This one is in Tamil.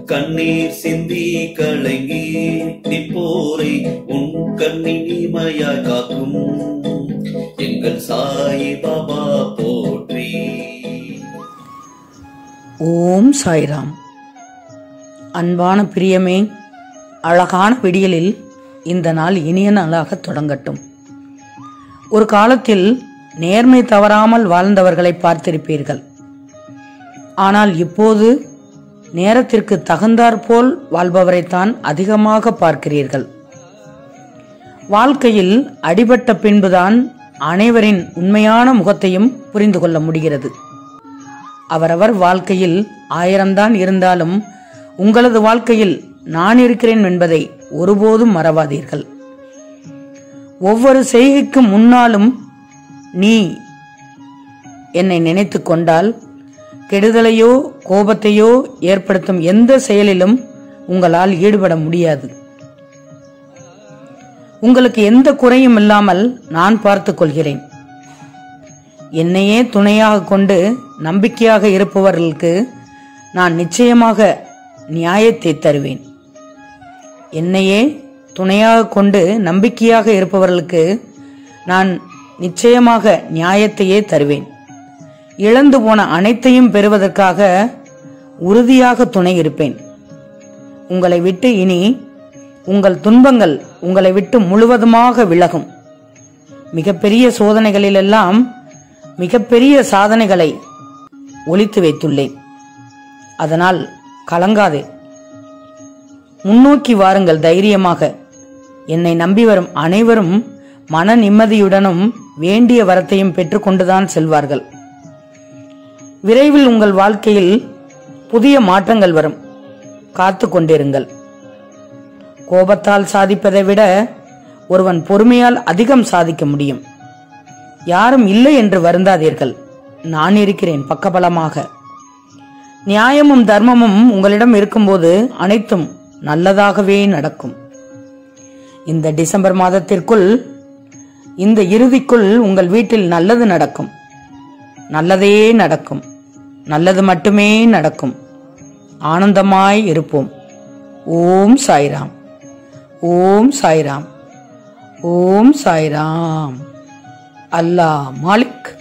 கண்ணீர் சிந்தி கலங்கி நிற்போரை உன் கண்ணின் இமையாய் காக்கும் எங்கள் சாயிபாபா போற்றி. ஓம் சாய்ராம். அன்பான பிரியமே, அழகான விடியலில் இந்த நாள் இனிய நாளாக தொடங்கட்டும். ஒரு காலத்தில் நேர்மை தவறாமல் வாழ்ந்தவர்களை பார்த்திருப்பீர்கள். ஆனால் இப்போது நேரத்திற்கு தகுந்தாற்போல் வாழ்பவரைத்தான் அதிகமாக பார்க்கிறீர்கள். வாழ்க்கையில் அடிபட்ட பின்புதான் அனைவரின் உண்மையான முகத்தையும் புரிந்து கொள்ள முடிகிறது. அவரவர் வாழ்க்கையில் 1000 தான் இருந்தாலும் உங்களது வாழ்க்கையில் நான் இருக்கிறேன் என்பதை ஒருபோதும் மறவாதீர்கள். ஒவ்வொரு செய்கைக்கு முன்னாலும் நீ என்னை நினைத்து கொண்டால் கெடுதலையோ கோபத்தையோ ஏற்படுத்தும் எந்த செயலிலும் உங்களால் ஈடுபட முடியாது. உங்களுக்கு எந்த குறையும் இல்லாமல் நான் பார்த்துக் கொள்கிறேன். என்னையே துணையாக கொண்டு நம்பிக்கையாக இருப்பவர்களுக்கு நான் நிச்சயமாக நியாயத்தை தருவேன். என்னையே துணையாக கொண்டு நம்பிக்கையாக இருப்பவர்களுக்கு நான் நிச்சயமாக நியாயத்தையே தருவேன். இழந்து போன அனைத்தையும் பெறுவதற்காக உறுதியாக துணை இருப்பேன். உங்களை விட்டு இனி உங்கள் துன்பங்கள் உங்களை விட்டு முழுவதுமாக விலகும். மிகப்பெரிய சோதனைகளிலெல்லாம் மிகப்பெரிய சாதனைகளை ஒளித்து வைத்துள்ளேன். அதனால் கலங்காதே, முன்னோக்கி வாருங்கள் தைரியமாக. என்னை நம்பி வரும் அனைவரும் மன நிம்மதியுடனும் வேண்டிய வரத்தையும் பெற்றுக்கொண்டுதான் செல்வார்கள். விரைவில் உங்கள் வாழ்க்கையில் புதிய மாற்றங்கள் வரும். காத்து கொண்டிருங்கள். கோபத்தால் சாதிப்பதை விட ஒருவன் பொறுமையால் அதிகம் சாதிக்க முடியும். யாரும் இல்லை என்று வருந்தாதீர்கள். நான் இருக்கிறேன் பக்கபலமாக. நியாயமும் தர்மமும் உங்களிடம் இருக்கும்போது அனைத்தும் நல்லதாகவே நடக்கும். இந்த டிசம்பர் மாதத்திற்குள், இந்த இறுதிக்குள் உங்கள் வீட்டில் நல்லது நடக்கும். நல்லதே நடக்கும். நல்லது மட்டுமே நடக்கும். ஆனந்தமாய் இருப்போம். ஓம் சாய்ராம். ஓம் சாய்ராம். ஓம் சாய்ராம். அல்லாஹ் மாலிக்.